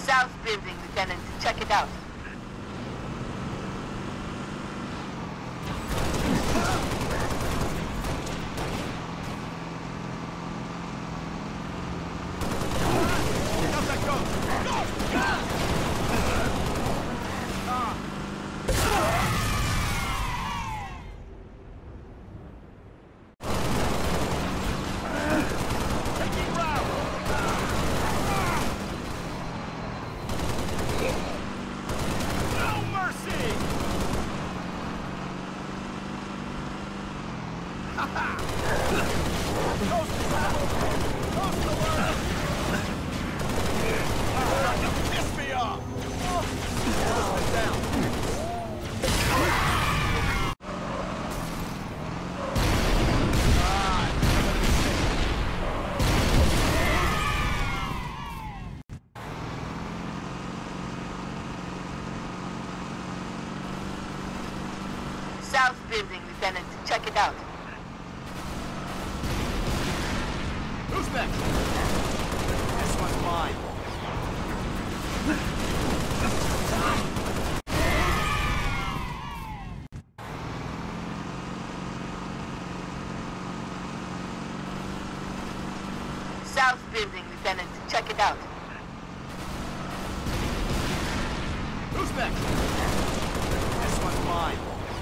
South building, Lieutenant. Check it out. South building, Lieutenant. Check it out. Who's next? This one's mine. South building, Lieutenant. Check it out. Who's next? This one's mine.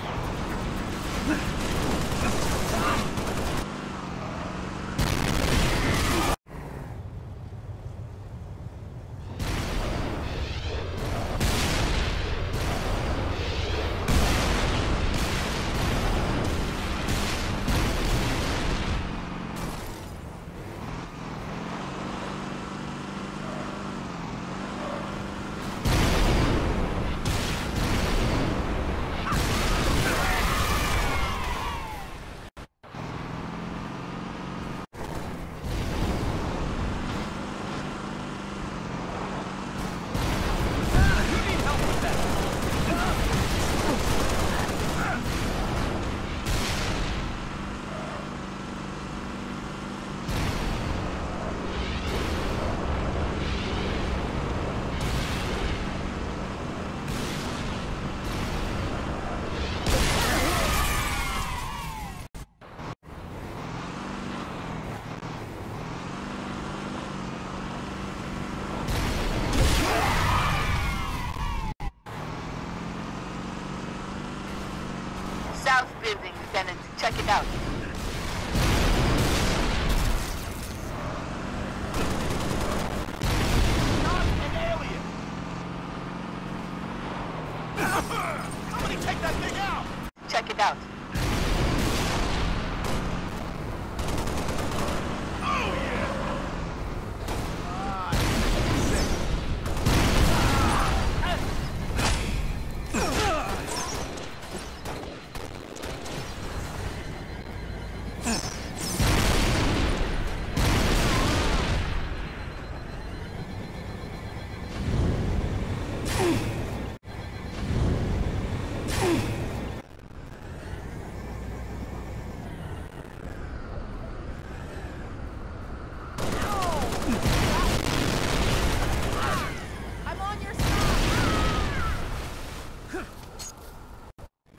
South building, Lieutenant. Check it out. Not an alien! Somebody take that thing out! Check it out. Oh, yeah!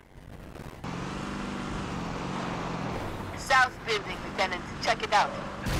South building, Lieutenant. Check it out.